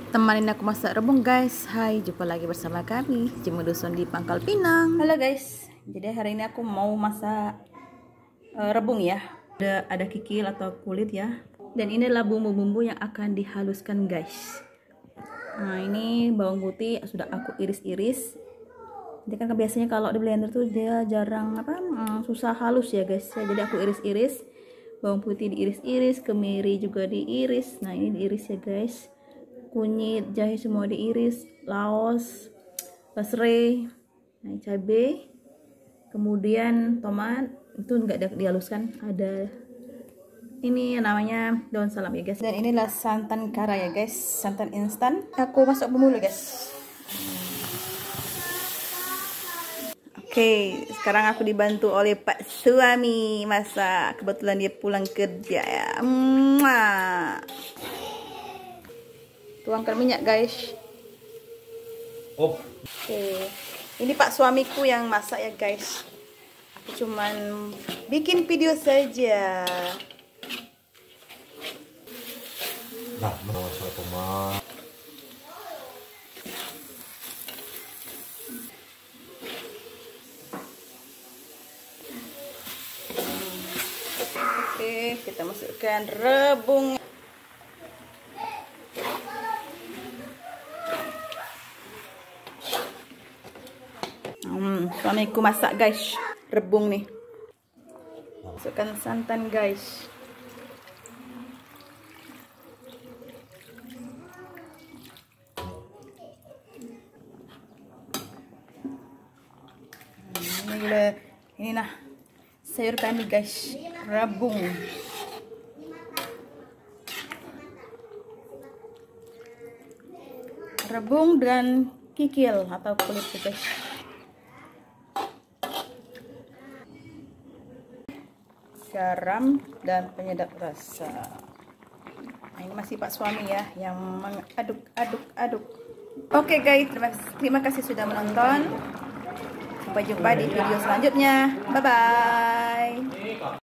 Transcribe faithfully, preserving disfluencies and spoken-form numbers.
Temanin aku masak rebung guys. Hai, jumpa lagi bersama kami Cemu Dusun di Pangkal Pinang. Halo guys, jadi hari ini aku mau masak uh, rebung ya. Ada, ada kikil atau kulit ya. Dan ini adalah bumbu-bumbu yang akan dihaluskan guys. Nah ini bawang putih sudah aku iris-iris. Jadi kan biasanya kalau di blender tuh dia jarang apa hmm, susah halus ya guys. Jadi aku iris-iris. Bawang putih diiris-iris, kemiri juga diiris. Nah ini diiris ya guys. Kunyit, jahe semua diiris, laos, serai, nah, cabai, kemudian tomat itu enggak dihaluskan, ada ini namanya daun salam ya guys. Dan inilah santan kara ya guys, santan instan. Aku masuk bumbu dulu guys. Oke, sekarang aku dibantu oleh Pak suami masak. Kebetulan dia pulang kerja ya. Mwah. Tuangkan minyak guys. Oh. Oke, ini Pak suamiku yang masak ya guys. Aku cuman bikin video saja. Nah, masak tomat. Oke, kita masukkan rebung. Hmm, suamiku masak guys, rebung nih. Masukkan santan guys. Hmm, ini, ini nah sayur kami guys, rebung. Rebung dan kikil atau kulit guys. Garam dan penyedap rasa. Nah, ini masih Pak suami ya yang mengaduk-aduk-aduk. Oke guys, terima, terima kasih sudah menonton. Sampai jumpa di video selanjutnya. Bye bye.